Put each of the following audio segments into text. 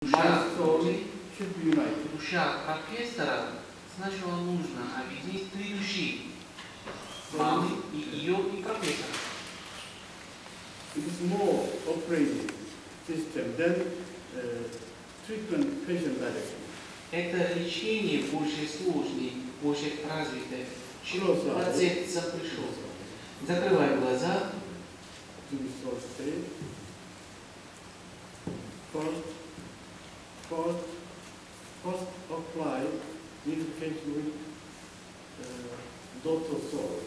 Душа профессора сначала нужно объединить три души. Мамы, и ее, и профессора. It is more operating system than treatment patient direction. Это лечение больше сложное, больше развитое, чем пациент сам пришел. Закрывай глаза. First apply unification with Dr. Soul.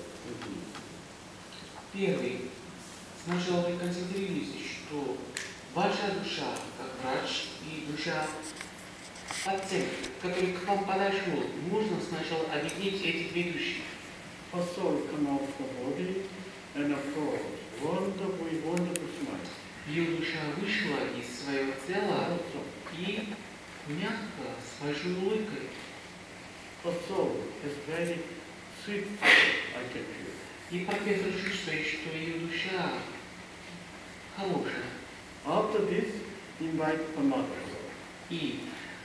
Первый. Сначала вы концентрируетесь, что ваша душа, как врач, и душа пациента, который к вам подошел, нужно сначала объединить эти две души. First soul come out of the body and approach. Wonderful smile. Ее душа вышла из своего тела и мягко, с большой улыбкой. Her soul is very sweet, I can feel. И профессор чувствует, что ее душа хорошая. After this, invite her mother. И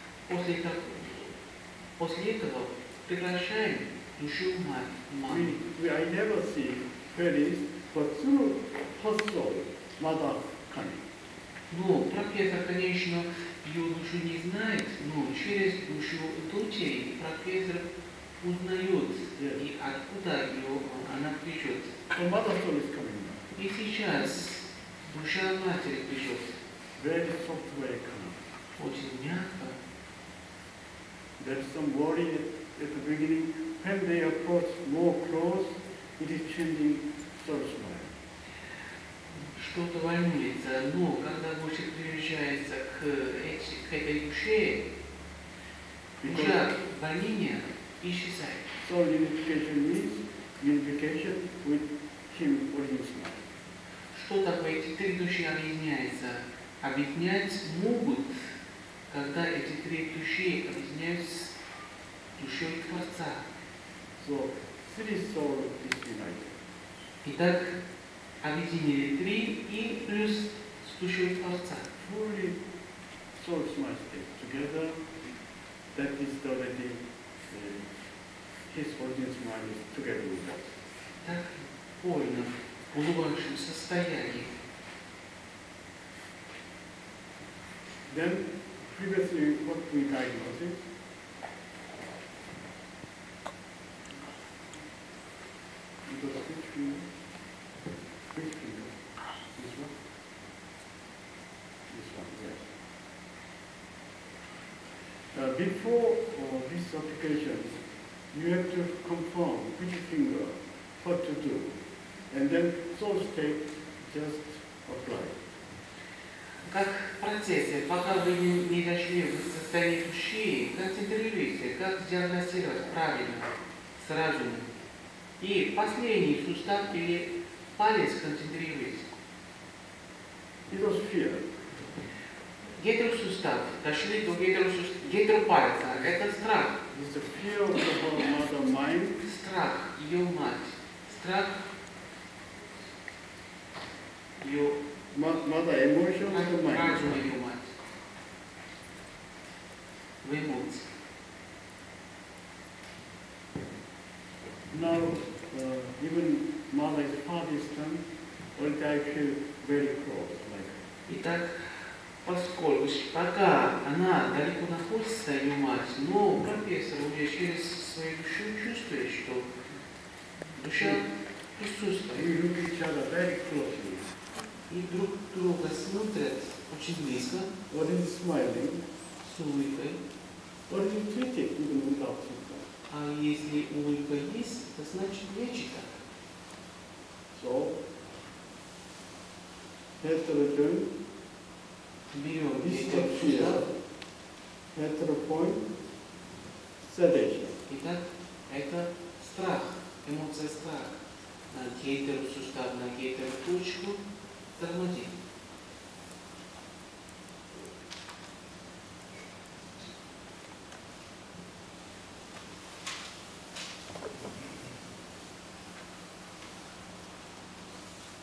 после этого приглашаем душу мать. I never see fairies, but through her soul, mother coming. Но профессор, конечно, ее душу не знает, но через душу дочери профессор узнает, и откуда она придет. So mother soul is coming now. И сейчас душа матери придет. Very soft, very calm. Очень мягко. There's some worry at the beginning. When they approach more close, it is changing soul smile. Что-то волнуется, но когда больше приближается к этой душе, душа волнения исчезает. So unification means unification with him original smile. Что такое эти три души объединяются? Объединять могут, когда эти три души объединяются с душой Творца. So three souls is united. Итак, объединили три и плюс с душой Творца. Fully soul smile stay together. That is already his original smile is together with us. Так больно в улыбающем состоянии. Then previously what we diagnosed, it was which finger? Which finger? This one? This one, yes. Before this application, you have to confirm which finger, what to do, and then soul state just apply. Как в процессе, пока вы не дошли в состояние души, концентрируйтесь, как диагностировать правильно, с разумом. И последний сустав или палец концентрируйтесь. It was fear. Гетеросустав, дошли до гетеропальца, это страх. It's the fear of the mother mind. Страх, ее мать. Страх, ее Mother emotion of the mind. разум ее мать. В эмоции. Now, even mother is far distant, but I feel very close. Like. Итак, поскольку пока она далеко находится, ее мать, но профессор уже через свою душу чувствует, что душа присутствует. We look each other very closely. И друг друга смотрят очень близко, What is smiling? с улыбкой. What is treated even without symptom? А если улыбка есть, это значит лечит так. So, head to the joint, Берем this этот is fear, сустав. head to the point, sedation. Итак, это страх, эмоция страха. На гетеросустав, на гетероточку тормозим.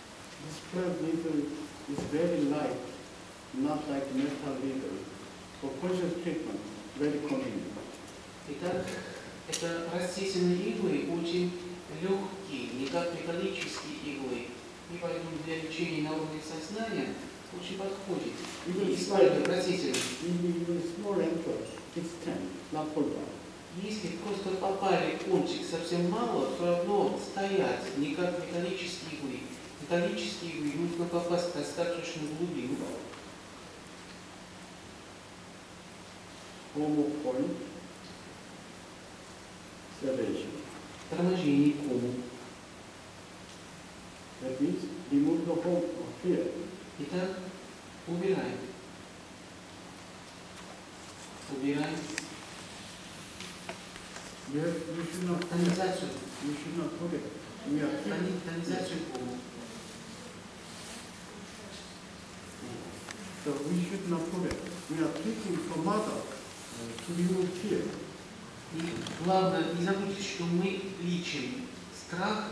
This thread needle is very light, not like metal needle. For conscious treatment very convenient. Итак, это растительные иглы очень легкие, не как металлические иглы. И поэтому для лечения на уровне сознания очень подходит. И используют растительные. Even small enter, it's 10, not pull down. Если просто попали кончик совсем мало, все равно стоять, не как металлические иглы. Металлические иглы нужно попасть в достаточную глубину. Homo point, sedation. Торможение кому. That means remove the whole fear. Итак, убираем. Убираем. You should not Тонизацию. forget. We are Тонизацию кому. So we should not forget. We are treating for mother to remove fear. И главное, не забудьте, что мы лечим страх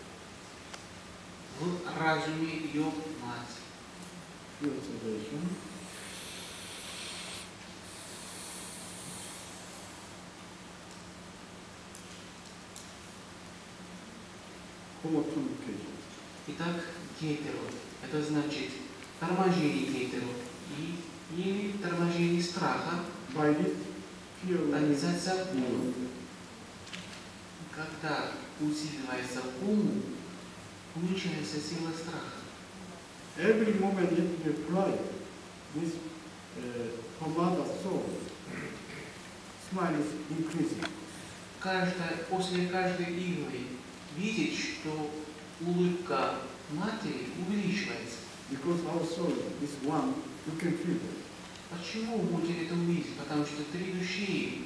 в разуме ее мать. Fear sedation. Homotonification. Итак, гетеро. Это значит торможение гетеро или торможение страха. By this fear, Тонизация кому. Когда усиливается кому, уменьшается сила страха. every moment that you apply this pomada soul, smile is increasing. После каждой иглы видеть, что улыбка матери увеличивается. Because our soul is one, you can feel it. Почему вы будете это увидеть? Потому что три души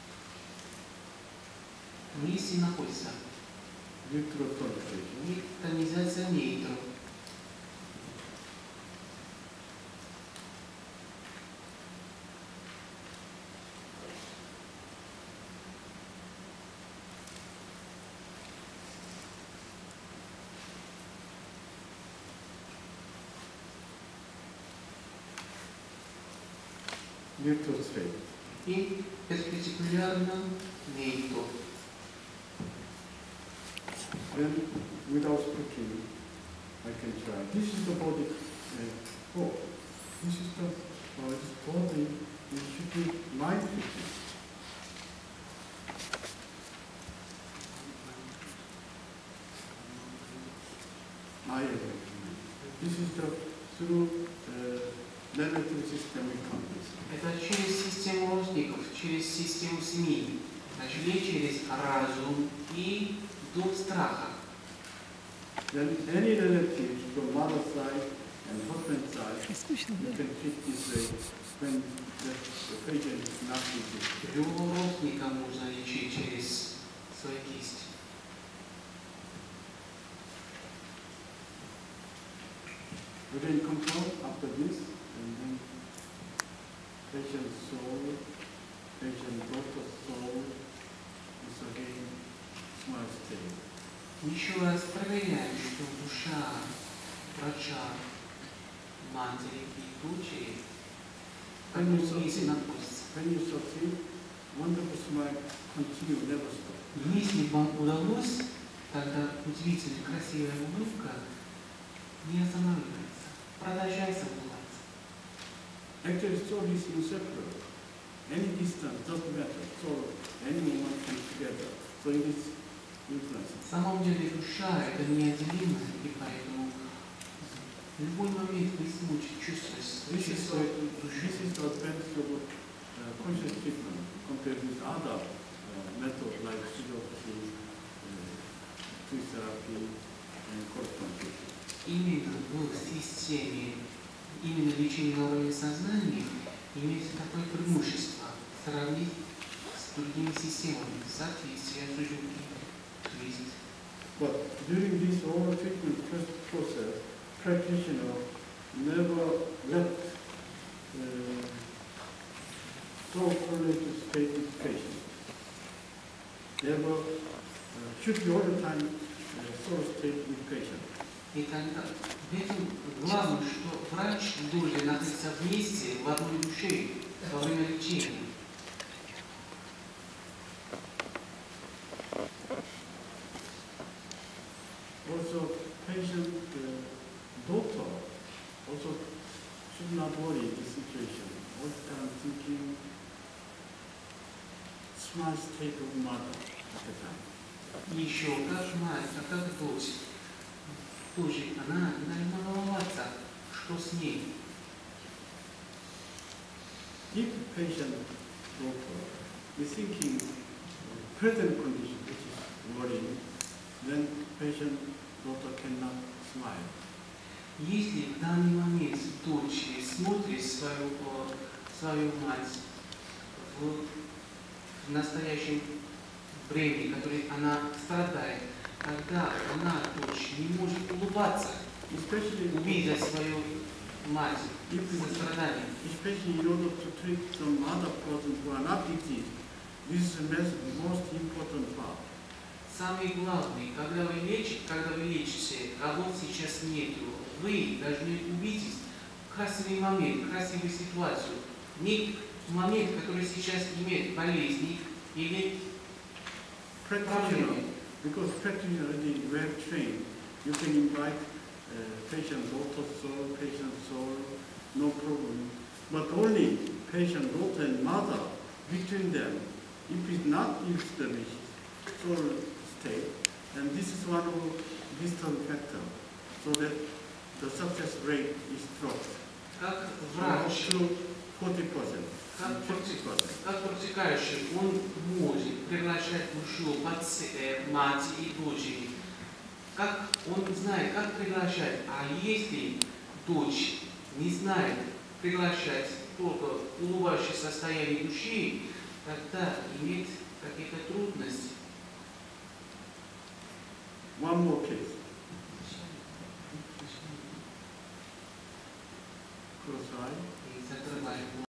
вместе находятся. Electrotonification. И тонизация нейтро. Neutral state. И перпендикулярно нейтро. Then, without speaking, I can try. This is the body. Oh, this is the this body. It should be mind-fitting. This is the through relative systemic context. Это через систему родственников, через систему семьи. Начали через разум и дух страха. Then any relative from mother side and husband side, you can treat this way when the patient is not with you. Любого родственника можно лечить через свою кисть. You can control after this, and then patient soul, patient daughter's soul is again small state. Еще раз проверяем, что душа врача, матери и дочери в одном месте находится. When you succeed, wonderful smile continue, never stop. Если вам удалось, тогда удивительная красивая улыбка не останавливается, продолжается улыбаться. Actually, soul is inseparable. Any distance doesn't matter. Soul, any moment comes together. So it is influence. На самом деле душа это неотделимо, и поэтому в любой момент вы сможете чувствовать This свою душу. is the advantage of conscious treatment compared with other methods like physiotherapy, tree therapy, and correspondence. Именно в системе, именно лечение на уровне сознания имеет такое преимущество сравнить с другими системами соответствия судьбы. But during this whole treatment process, practitioner never left soul-correlated state with patient. Never should be all the time soul state with patient. И тогда в этом главное, что врач должен находиться вместе в одной душе во время лечения. small state of mother at the time. Еще как мать, а как дочь. Тоже она должна волноваться, что с ней. If the patient doctor is thinking present condition, which is worrying, then patient doctor cannot smile. Если в данный момент дочь смотрит свою мать в настоящем времени, которое она страдает, тогда она, дочь, не может улыбаться, Especially, увидя свою мать со страданием. especially in order to treat some other person who are not diseased, this is the most important part. Самый главный, когда вы лечите, кого сейчас нету, вы должны увидеть красивый момент, красивую ситуацию. Не момент, который сейчас имеет болезни или Practitioner, because practitioner already well trained, you can invite patient daughter's soul, patient soul, no problem. But only patient daughter and mother, between them, if it's not established soul state, and this is one of distant factor, so that the success rate is dropped. как So up врач, to 40%, как 50%. протекающий, он может приглашать душу мать и дочери. Как он знает, как приглашать, а если дочь не знает приглашать только улыбающее состояние души, тогда имеет какие-то трудности. One more case. Close eye. И закрываем